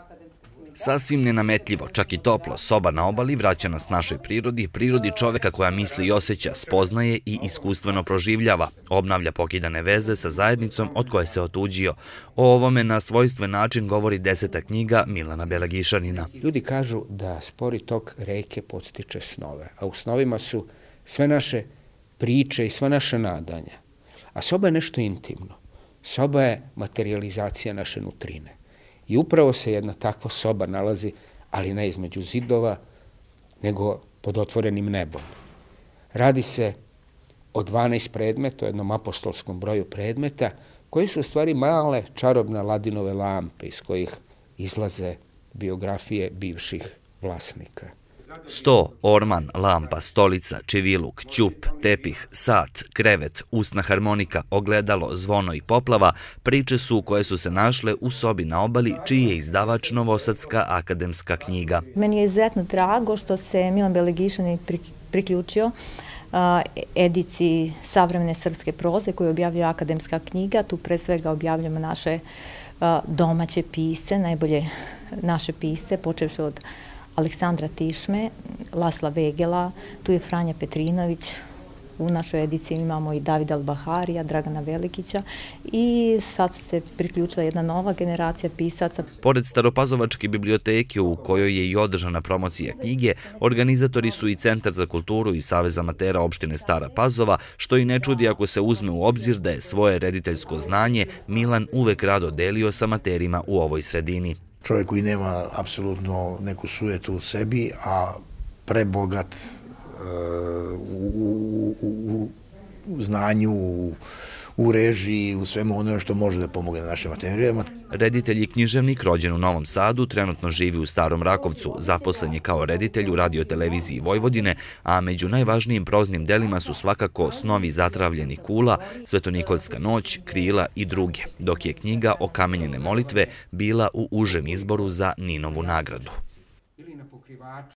Sasvim nenametljivo, čak i toplo, soba na obali vraća nas našoj prirodi, prirodi čoveka koja misli i osjeća, spoznaje i iskustveno proživljava, obnavlja pokidane veze sa zajednicom od koje se otuđio. O ovome na svojstven način govori 10. knjiga Milana Belagišanina. Ljudi kažu da spori tok reke podstiče snove, a u snovima su sve naše priče i sva naša nadanja. A soba je nešto intimno. Soba je materijalizacija naše nutrine. I upravo se jedna takva soba nalazi, ali ne između zidova, nego pod otvorenim nebom. Radi se o 12 predmeta, o jednom apostolskom broju predmeta, koji su u stvari male čarobne Aladinove lampe iz kojih izlaze biografije bivših vlasnika. Sto, orman, lampa, stolica, čiviluk, ćup, tepih, sat, krevet, usna harmonika, ogledalo, zvono i poplava priče su koje su se našle u sobi na obali, čiji je izdavač Novosadska akademska knjiga. Meni je izuzetno drago što se Milan Belagišanin priključio ediciji savremene srpske proze koju objavljuje akademska knjiga. Tu pre svega objavljamo naše domaće pisce, najbolje naše pisce, počevši od Aleksandra Tišme, Lasla Vegela, tu je Franja Petrinović, u našoj ediciji imamo i Davida Albaharija, Dragana Velikića i sad se priključila jedna nova generacija pisaca. Pored Staropazovačke biblioteke u kojoj je i održana promocija knjige, organizatori su i Centar za kulturu i Savez amatera opštine Stara Pazova, što i ne čudi ako se uzme u obzir da je svoje rediteljsko znanje Milan uvek rado delio sa amaterima u ovoj sredini. Čovjek koji nema apsolutno neku sujetu u sebi, a prebogat u znanju, u režiji, u svemu ono što može da pomogne našim amaterijama. Reditelj i književnik rođen u Novom Sadu trenutno živi u Starom Rakovcu, zaposlen je kao reditelj u radioteleviziji Vojvodine, a među najvažnijim proznim delima su svakako Snovi zatravljenih kula, Svetonikolska noć, Krila i druge, dok je knjiga Okamenjene molitve bila u užem izboru za Ninovu nagradu.